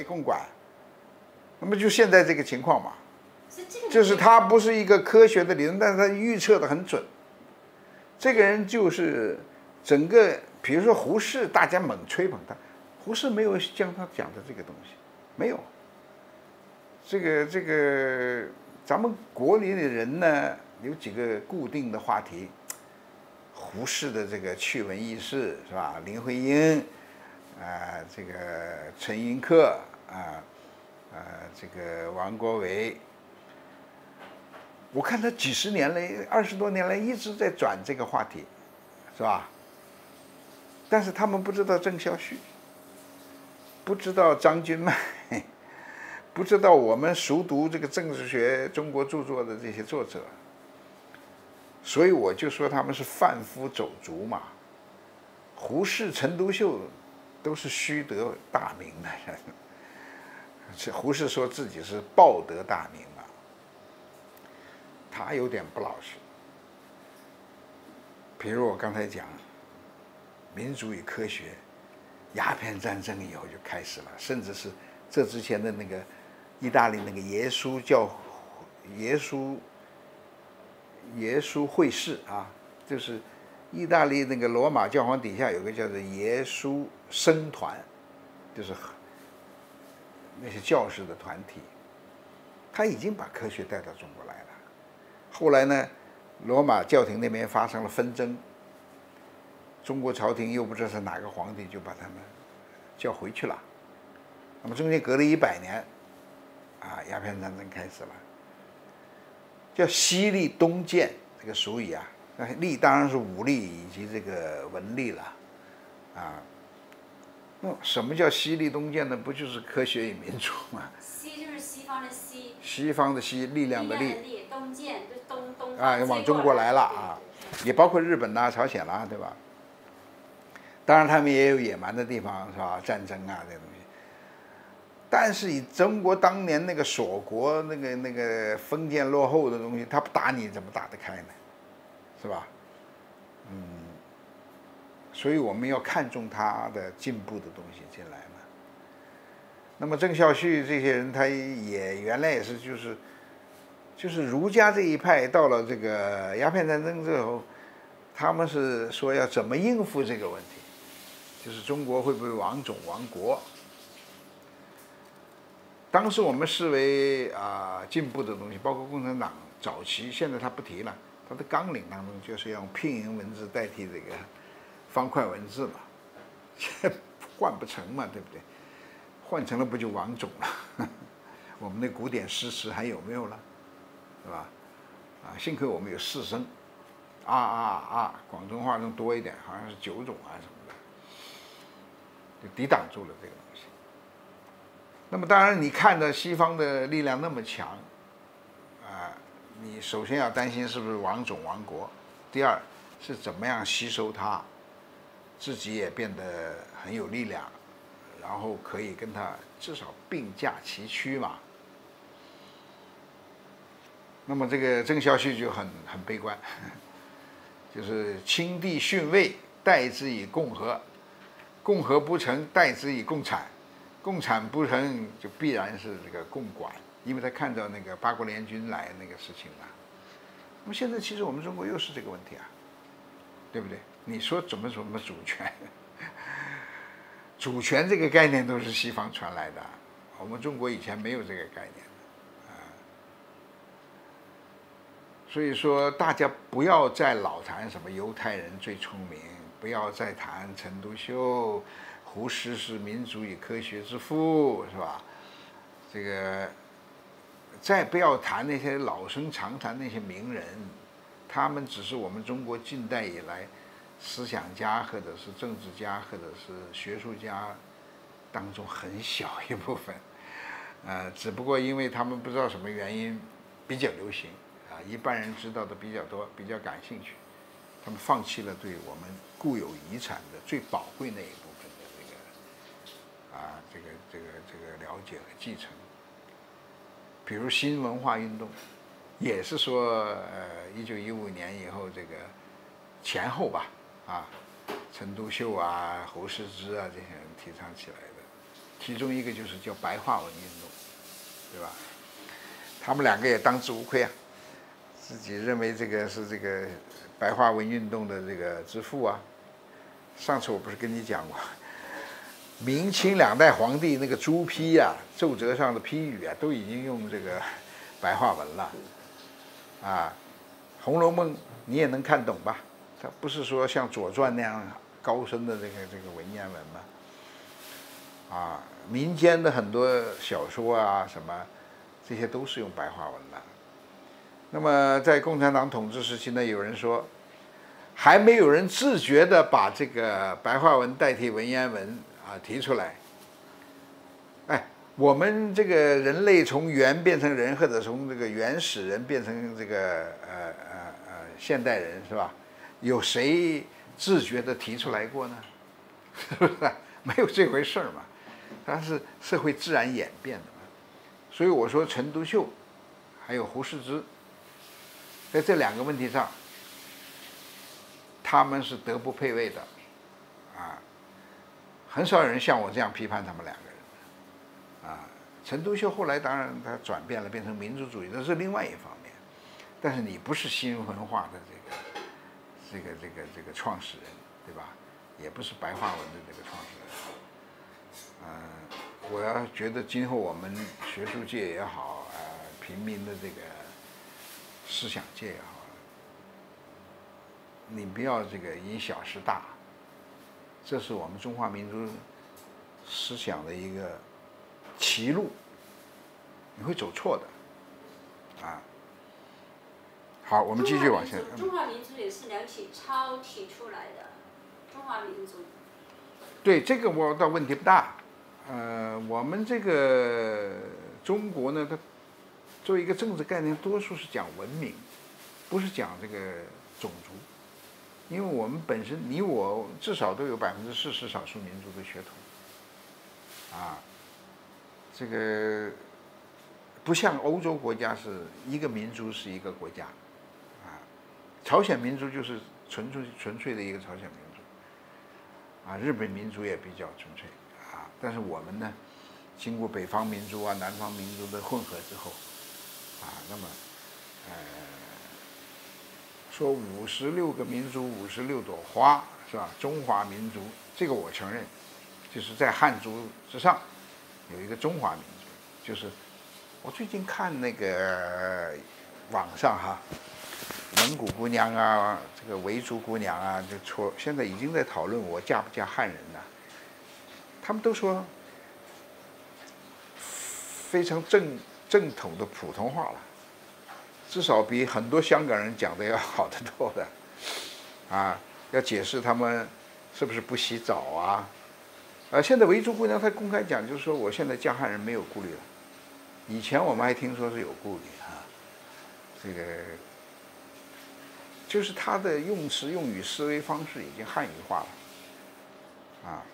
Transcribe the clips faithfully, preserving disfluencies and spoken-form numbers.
共管，那么就现在这个情况嘛， 这个就是他不是一个科学的理论，但是他预测的很准。这个人就是整个，比如说胡适，大家猛吹捧他，胡适没有像他讲的这个东西，没有。这个这个，咱们国里的人呢，有几个固定的话题，胡适的这个趣闻轶事是吧？林徽因，啊、呃，这个陈寅恪啊，呃，这个王国维。我看他几十年来，二十多年来一直在转这个话题，是吧？但是他们不知道郑孝胥，不知道张君迈，不知道我们熟读这个政治学中国著作的这些作者，所以我就说他们是贩夫走卒嘛。胡适、陈独秀都是虚得大名的人，胡适说自己是报得大名。他有点不老实，比如我刚才讲，民主与科学，鸦片战争以后就开始了，甚至是这之前的那个意大利那个耶稣教耶稣耶稣会士啊，就是意大利那个罗马教皇底下有个叫做耶稣僧团，就是那些教士的团体，他已经把科学带到中国来了。后来呢，罗马教廷那边发生了纷争，中国朝廷又不知道是哪个皇帝，就把他们叫回去了。那么中间隔了一百年，啊，鸦片战争开始了，叫西历东渐，这个俗语啊，那历当然是武力以及这个文力了，啊，那什么叫西历东渐呢？不就是科学与民主吗？ 西就是西方的西， 西方的西，力量的力。 东渐就东东啊，往中国来了啊，也包括日本呐、朝鲜啦，对吧？当然他们也有野蛮的地方，是吧？战争啊这些东西。但是以中国当年那个锁国、那个那个封建落后的东西，他不打你怎么打得开呢？是吧？嗯，所以我们要看重他的进步的东西进来嘛。那么郑孝胥这些人，他也原来也是就是。就是儒家这一派到了这个鸦片战争之后，他们是说要怎么应付这个问题，就是中国会不会亡种亡国？当时我们视为啊、呃、进步的东西，包括共产党早期，现在他不提了，他的纲领当中就是要用拼音文字代替这个方块文字嘛，换不成嘛，对不对？换成了不就亡种了？我们的古典诗词还有没有了？是吧？啊，幸亏我们有四声，啊啊啊，广东话中多一点，好像是九种啊什么的，就抵挡住了这个东西。那么当然，你看着西方的力量那么强，啊，你首先要担心是不是亡种亡国，第二是怎么样吸收它，自己也变得很有力量，然后可以跟它至少并驾齐驱嘛。那么这个郑孝胥就很很悲观，就是亲帝逊位，代之以共和，共和不成，代之以共产，共产不成就必然是这个共管，因为他看到那个八国联军来那个事情了。那么现在其实我们中国又是这个问题啊，对不对？你说怎么怎么主权？主权这个概念都是西方传来的，我们中国以前没有这个概念。所以说，大家不要再老谈什么犹太人最聪明，不要再谈陈独秀、胡适是民主与科学之父，是吧？这个，再不要谈那些老生常谈那些名人，他们只是我们中国近代以来思想家或者是政治家或者是学术家当中很小一部分，呃，只不过因为他们不知道什么原因比较流行。啊，一般人知道的比较多，比较感兴趣，他们放弃了对我们固有遗产的最宝贵那一部分的这个啊，这个这个这个了解和继承。比如新文化运动，也是说，呃，一九一五年以后这个前后吧，啊，陈独秀啊、侯世之啊这些人提倡起来的， 其中一个就是叫白话文运动，对吧？他们两个也当之无愧啊，自己认为这个是这个白话文运动的这个之父啊。上次我不是跟你讲过，明清两代皇帝那个朱批呀、啊、奏折上的批语啊，都已经用这个白话文了，啊，《红楼梦》你也能看懂吧？它不是说像《左传》那样高深的这个这个文言文嘛，啊，民间的很多小说啊什么，这些都是用白话文的。那么在共产党统治时期呢，有人说，还没有人自觉地把这个白话文代替文言文啊提出来。哎，我们这个人类从猿变成人，或者从这个原始人变成这个呃呃呃现代人，是吧？有谁自觉地提出来过呢？是不是？没有这回事嘛，它是社会自然演变的嘛。所以我说陈独秀，还有胡适之，在这两个问题上，他们是德不配位的，啊，很少有人像我这样批判他们两个人，啊，陈独秀后来当然他转变了，变成民族主义，这是另外一方面，但是你不是新文化的这个这个这个这个创始人，对吧？也不是白话文的这个创始人，嗯、呃，我要觉得今后我们学术界也好，呃，平民的这个思想界也好，你不要这个因小失大，这是我们中华民族思想的一个歧路，你会走错的，啊。好，我们继续往下。 中华民族也是梁启超提出来的，中华民族。 对这个我倒问题不大，呃，我们这个中国呢，它作为一个政治概念，多数是讲文明，不是讲这个种族。因为我们本身你我至少都有百分之四十少数民族的血统，啊，这个不像欧洲国家是一个民族是一个国家，啊，朝鲜民族就是纯粹纯粹的一个朝鲜民族，啊，日本民族也比较纯粹，啊，但是我们呢，经过北方民族啊、南方民族的混合之后，啊，那么，呃。说五十六个民族，五十六朵花，是吧？中华民族，这个我承认，就是在汉族之上有一个中华民族。就是我最近看那个网上哈，蒙古姑娘啊，这个维族姑娘啊，就说现在已经在讨论我嫁不嫁汉人了。他们都说非常正正统的普通话了。至少比很多香港人讲的要好得多的，啊，要解释他们是不是不洗澡啊？呃，现在维族姑娘她公开讲，就是说我现在嫁汉人没有顾虑了，以前我们还听说是有顾虑啊，这个就是她的用词用语思维方式已经汉语化了，啊。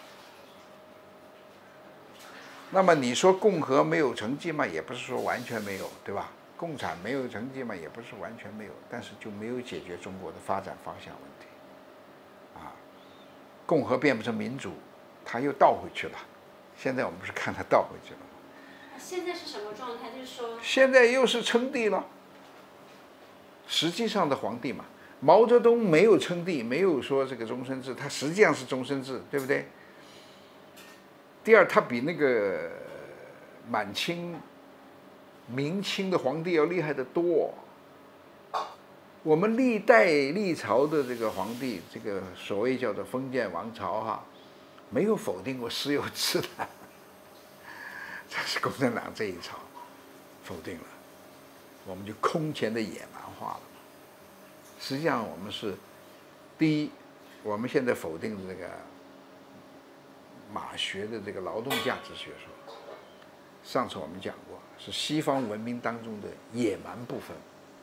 那么你说共和没有成绩嘛，也不是说完全没有，对吧？共产没有成绩嘛，也不是完全没有，但是就没有解决中国的发展方向问题，啊，共和变不成民主，它又倒回去了。现在我们不是看它倒回去了吗？ 现在是什么状态？就是说， 现在又是称帝了，实际上的皇帝嘛。毛泽东没有称帝，没有说这个终身制，他实际上是终身制，对不对？第二，他比那个满清。明清的皇帝要厉害得多。我们历代历朝的这个皇帝，这个所谓叫做封建王朝哈，没有否定过私有制的，这是共产党这一朝否定了，我们就空前的野蛮化了。实际上我们是，第一，我们现在否定这个马学的这个劳动价值学说，上次我们讲过。是西方文明当中的野蛮部分。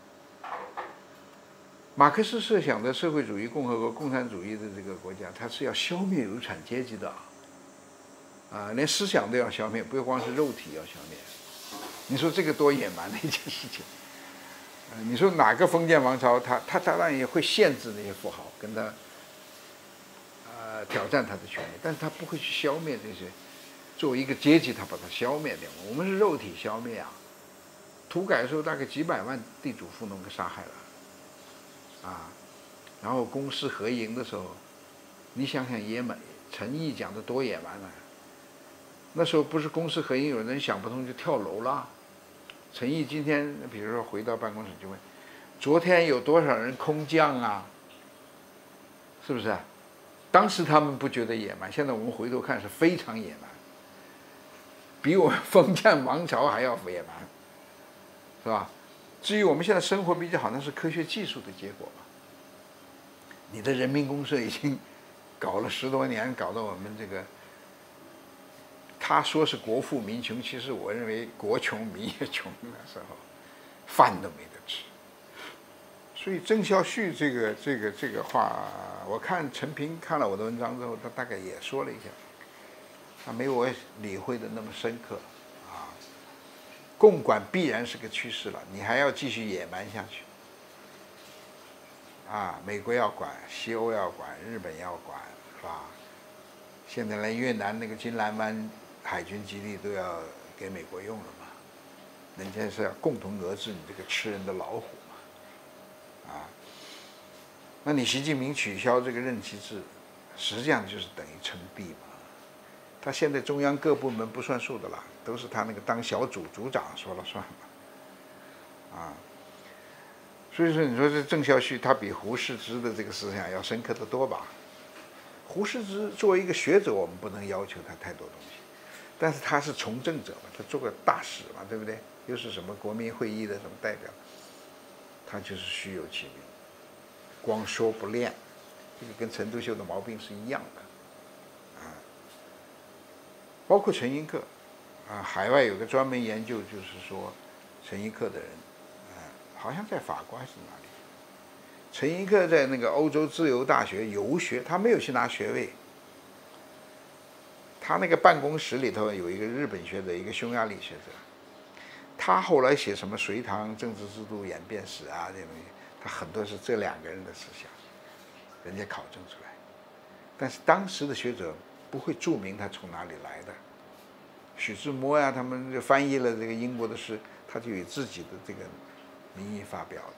马克思设想的社会主义共和国、共产主义的这个国家，它是要消灭有产阶级的，啊，连思想都要消灭，不光是肉体要消灭。你说这个多野蛮的一件事情？呃，你说哪个封建王朝，他他当然也会限制那些富豪，跟他呃挑战他的权利，但是他不会去消灭这些作为一个阶级，他把它消灭掉。我们是肉体消灭啊。土改的时候，大概几百万地主富农给杀害了，啊，然后公私合营的时候，你想想野蛮，陈毅讲的多野蛮啊！那时候不是公私合营，有人想不通就跳楼了。陈毅今天比如说回到办公室就问，昨天有多少人空降啊？是不是啊？当时他们不觉得野蛮，现在我们回头看是非常野蛮，比我们封建王朝还要野蛮。是吧？至于我们现在生活比较好，那是科学技术的结果嘛。你的人民公社已经搞了十多年，搞到我们这个，他说是国富民穷，其实我认为国穷民也穷，那时候饭都没得吃。所以郑孝胥这个这个这个话，我看陈平看了我的文章之后，他大概也说了一下，他没有我理会的那么深刻。共管必然是个趋势了，你还要继续野蛮下去。啊，美国要管，西欧要管，日本要管，是吧？现在连越南那个金兰湾海军基地都要给美国用了嘛，人家是要共同遏制你这个吃人的老虎嘛。啊，那你习近平取消这个任期制，实际上就是等于称帝嘛。他现在中央各部门不算数的了，都是他那个当小组组长说了算嘛，啊，所以说你说这郑孝胥他比胡适之的这个思想要深刻的多吧？胡适之作为一个学者，我们不能要求他太多东西，但是他是从政者嘛，他做个大使嘛，对不对？又是什么国民会议的什么代表，他就是虚有其名，光说不练，这个跟陈独秀的毛病是一样的。包括陈寅恪，啊，海外有个专门研究，就是说陈寅恪的人，啊，好像在法国还是哪里。陈寅恪在那个欧洲自由大学游学，他没有去拿学位。他那个办公室里头有一个日本学者，一个匈牙利学者，他后来写什么《隋唐政治制度演变史》啊这些东西，他很多是这两个人的思想，人家考证出来。但是当时的学者不会注明他从哪里来的。许志摩呀、啊，他们就翻译了这个英国的诗，他就有自己的这个名义发表的。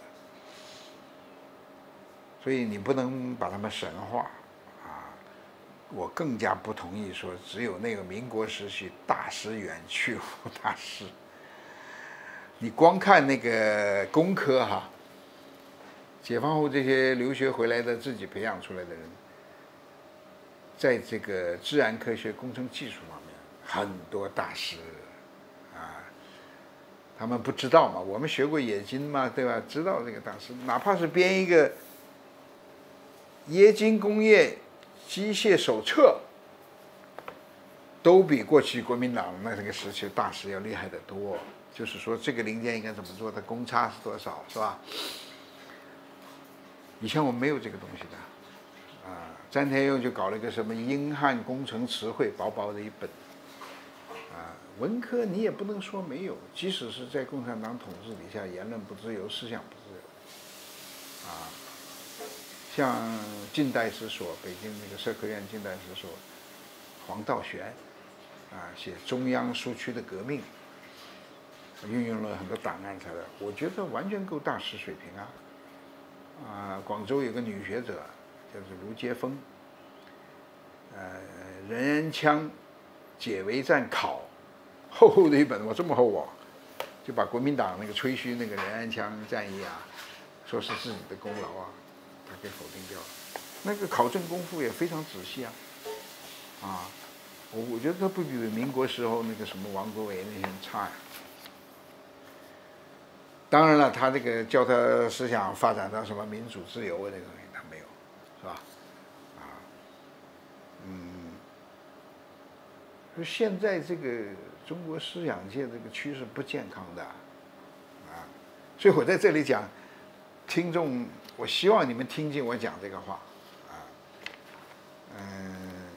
所以你不能把他们神化啊！我更加不同意说只有那个民国时期大师远去无大师。你光看那个工科哈，解放后这些留学回来的自己培养出来的人，在这个自然科学、工程技术方面，很多大师啊，他们不知道嘛，我们学过冶金嘛，对吧？知道这个大师，哪怕是编一个冶金工业机械手册，都比过去国民党那个时期大师要厉害得多。就是说，这个零件应该怎么做，它公差是多少，是吧？以前我们没有这个东西的，啊，詹天佑就搞了一个什么英汉工程词汇，薄薄的一本，啊，文科你也不能说没有，即使是在共产党统治底下，言论不自由，思想不自由，啊，像近代史所，北京那个社科院近代史所，黄道玄，啊，写中央苏区的革命。运用了很多档案材料，我觉得完全够大师水平啊！啊，广州有个女学者，叫做卢杰峰，呃，人人枪解围战考，厚厚的一本，我这么厚啊，就把国民党那个吹嘘那个人人枪战役啊，说是自己的功劳啊，他给否定掉了。那个考证功夫也非常仔细啊，啊，我我觉得他不比民国时候那个什么王国维那些人差呀。当然了，他这个叫他思想发展到什么民主自由啊，这个东西他没有，是吧？啊，嗯，就现在这个中国思想界这个趋势不健康的，啊，所以我在这里讲，听众，我希望你们听进我讲这个话，啊，嗯，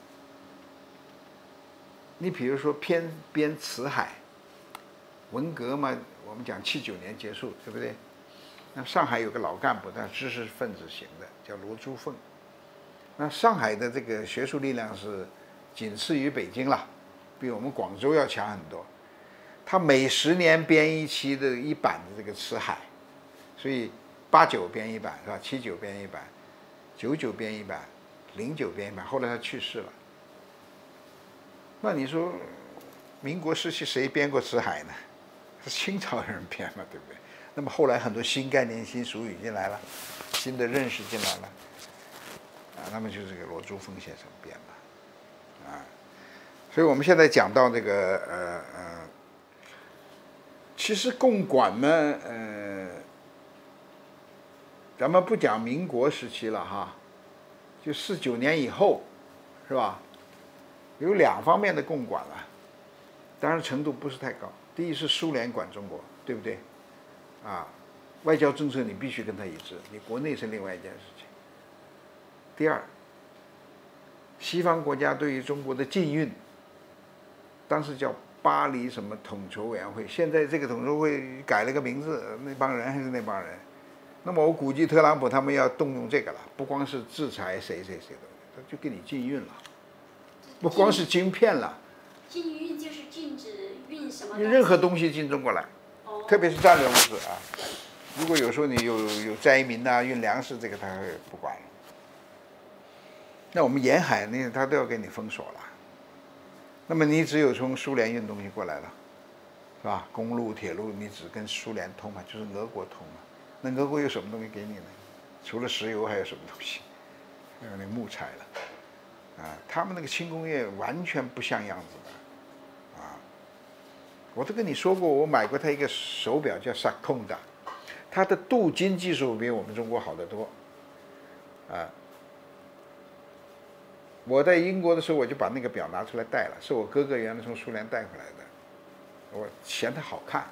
你比如说偏编辞海，文革嘛。我们讲七九年结束，对不对？那上海有个老干部，他知识分子型的，叫罗珠凤。那上海的这个学术力量是仅次于北京了， 比我们广州要强很多。它每十年编一期的一版的这个辞海，所以八九编一版是吧？七九编一版，九九编一版，零九编一版。后来他去世了。那你说，民国时期谁编过辞海呢？是清朝人编嘛，对不对？那么后来很多新概念、新俗语进来了，新的认识进来了，啊，那么就是这个罗珠峰先生编的，啊，所以我们现在讲到这个呃呃，其实共管呢，呃，咱们不讲民国时期了哈，就四九年以后，是吧？有两方面的共管了，当然程度不是太高。第一是苏联管中国，对不对？啊，外交政策你必须跟他一致，你国内是另外一件事情。第二，西方国家对于中国的禁运，当时叫巴黎什么统筹委员会，现在这个统筹会改了个名字，那帮人还是那帮人。那么我估计特朗普他们要动用这个了，不光是制裁谁谁谁的，他就给你禁运了，不光是晶片了。 禁运就是禁止运什么？ 任何东西进中国来， 哦、 特别是战略物资啊。如果有时候你有有灾民呐、啊、运粮食，这个他会不管了。那我们沿海那他都要给你封锁了。那么你只有从苏联运东西过来了，是吧？公路、铁路你只跟苏联通嘛，就是俄国通嘛。那俄国有什么东西给你呢？除了石油还有什么东西？还有那木材了。啊，他们那个轻工业完全不像样子的，啊，我都跟你说过，我买过他一个手表叫 Sakonda， 它的镀金技术比我们中国好得多，啊，我在英国的时候我就把那个表拿出来戴了，是我哥哥原来从苏联带回来的，我嫌它好看。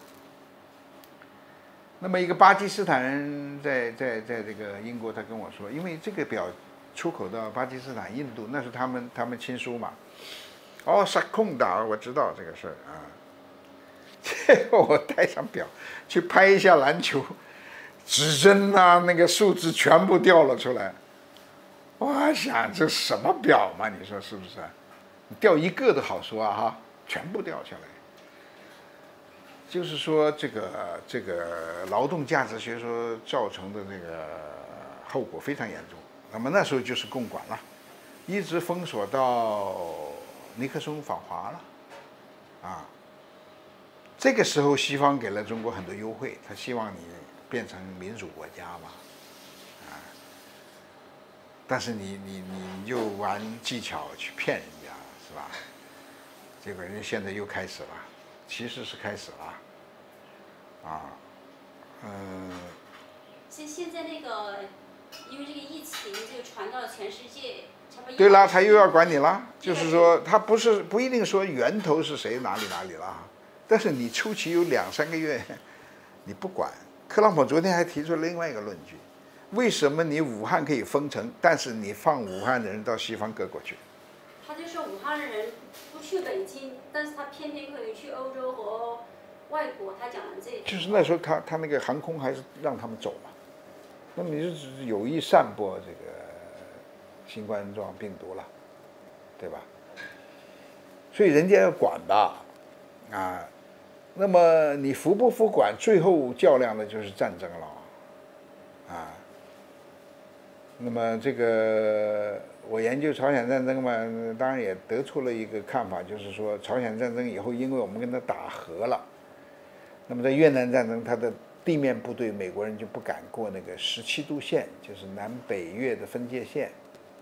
那么一个巴基斯坦人在在在这个英国，他跟我说，因为这个表出口到巴基斯坦、印度，那是他们他们亲疏嘛。哦，萨控达，我知道这个事儿啊。结果我戴上表去拍一下篮球，指针啊，那个数字全部掉了出来。我想这什么表嘛？你说是不是？掉一个都好说啊哈，全部掉下来。就是说，这个这个劳动价值学说造成的这个后果非常严重。那么那时候就是共管了，一直封锁到尼克松访华了，啊，这个时候西方给了中国很多优惠，他希望你变成民主国家嘛，啊，但是你你你又玩技巧去骗人家，是吧？结果人家现在又开始了。其实是开始了，啊，嗯。 现现在那个，因为这个疫情就传到了全世界，差不多。 对啦，他又要管你了，就是说他不是不一定说源头是谁哪里哪里了，但是你初期有两三个月，你不管。特朗普昨天还提出了另外一个论据，为什么你武汉可以封城，但是你放武汉的人到西方各国去？ 他就说武汉的人不去北京，但是他偏偏可以去欧洲和外国，他讲的这一就是那时候他他那个航空还是让他们走嘛，那么你就只是有意散播这个新冠状病毒了，对吧？所以人家要管的，啊，那么你服不服管，最后较量的就是战争了，啊。那么这个我研究朝鲜战争嘛，当然也得出了一个看法，就是说朝鲜战争以后，因为我们跟他打和了，那么在越南战争，他的地面部队美国人就不敢过那个十七度线，就是南北越的分界线。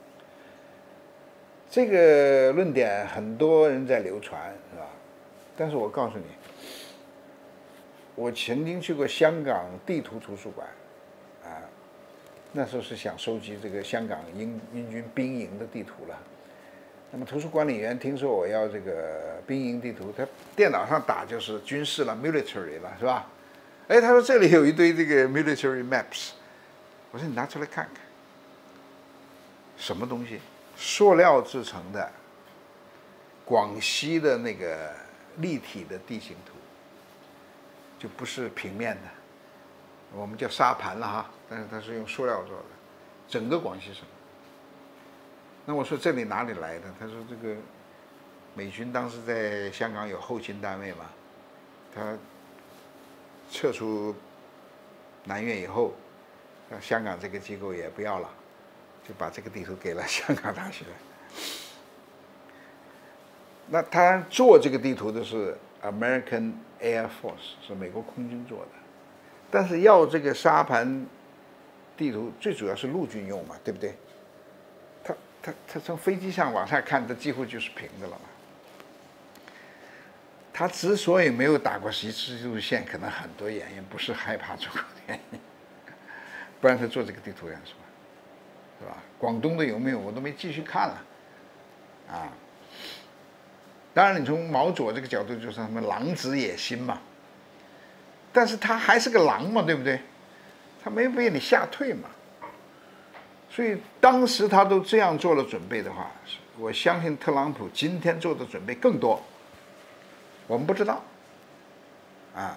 这个论点很多人在流传，是吧？但是我告诉你，我曾经去过香港地图图书馆，啊。那时候是想收集这个香港英英军兵营的地图了，那么图书管理员听说我要这个兵营地图，他电脑上打就是军事了 military 了，是吧？哎，他说这里有一堆这个 military maps， 我说你拿出来看看，什么东西？塑料制成的广西的那个立体的地形图，就不是平面的。我们叫沙盘了哈，但是它是用塑料做的，整个广西省。那我说这里哪里来的？他说这个美军当时在香港有后勤单位嘛，他撤出南越以后，香港这个机构也不要了，就把这个地图给了香港大学。那他做这个地图的是 American Air Force， 是美国空军做的，但是要这个沙盘地图最主要是陆军用嘛，对不对？他他他从飞机上往下看，它几乎就是平的了嘛。他之所以没有打过十字路线，可能很多原因不是害怕中国的原因，不然他做这个地图干什么？是吧？广东的有没有我都没继续看了，啊。当然，你从毛左这个角度就是什么狼子野心嘛，但是他还是个狼嘛，对不对？他没被你吓退嘛。所以当时他都这样做了准备的话，我相信特朗普今天做的准备更多，我们不知道，啊。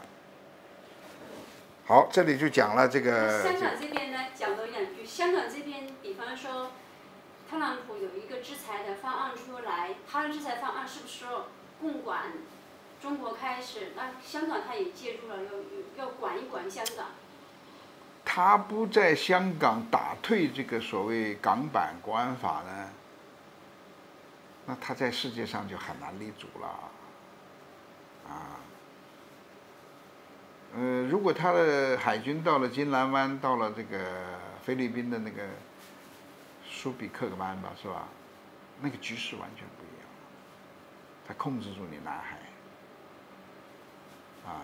好，这里就讲了这个。 香港这边呢，讲多两句。香港这边，比方说。特朗普有一个制裁的方案出来，他的制裁方案是不是说共管中国开始？那香港他也介入了，要要管一管香港。 他不在香港打退这个所谓港版国安法呢，那他在世界上就很难立足了，啊。呃，如果他的海军到了金兰湾，到了这个菲律宾的那个。苏比克湾吧，是吧？那个局势完全不一样，他控制住你南海，啊，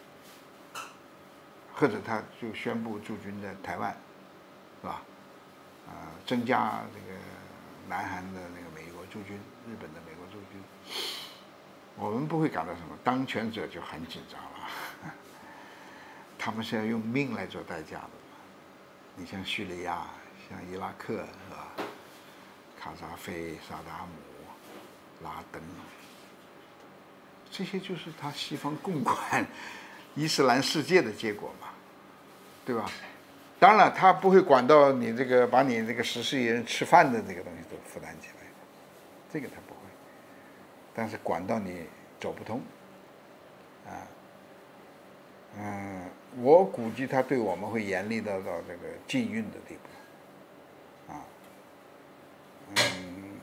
或者他就宣布驻军在台湾，是吧？啊，增加这个南韩的那个美国驻军，日本的美国驻军，我们不会感到什么，当权者就很紧张了，他们是要用命来做代价的，你像叙利亚。像伊拉克是吧？卡扎菲、萨达姆、拉登，这些就是他西方共管伊斯兰世界的结果嘛，对吧？当然了，他不会管到你这个把你这个十四亿人吃饭的这个东西都负担起来，这个他不会，但是管到你走不通，啊，嗯，我估计他对我们会严厉到到这个禁运的地步。啊，嗯，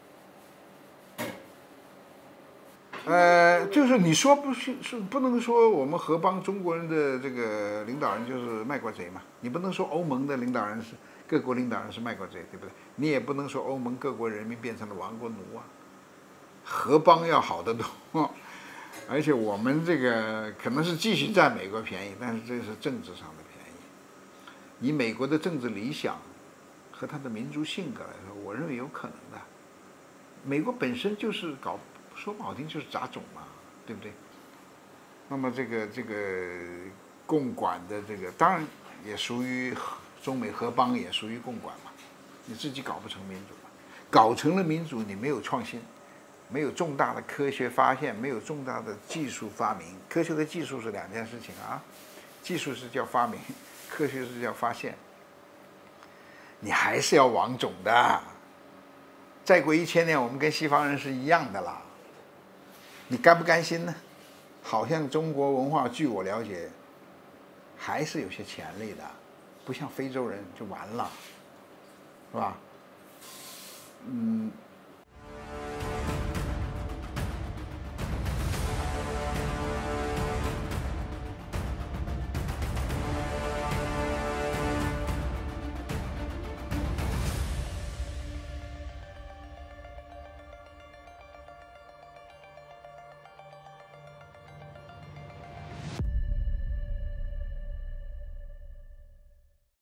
呃，就是你说不是是不能说我们合帮中国人的这个领导人就是卖国贼嘛？你不能说欧盟的领导人是各国领导人是卖国贼，对不对？你也不能说欧盟各国人民变成了亡国奴啊。合帮要好得多，而且我们这个可能是继续占美国便宜，但是这是政治上的便宜。以美国的政治理想。和他的民族性格来说，我认为有可能的。美国本身就是搞，说不好听就是杂种嘛，对不对？那么这个这个共管的这个，当然也属于中美合邦，也属于共管嘛。你自己搞不成民主嘛，搞成了民主，你没有创新，没有重大的科学发现，没有重大的技术发明。科学和技术是两件事情啊，技术是叫发明，科学是叫发现。你还是要亡种的，再过一千年，我们跟西方人是一样的啦。你甘不甘心呢？好像中国文化，据我了解，还是有些潜力的，不像非洲人就完了，是吧？嗯。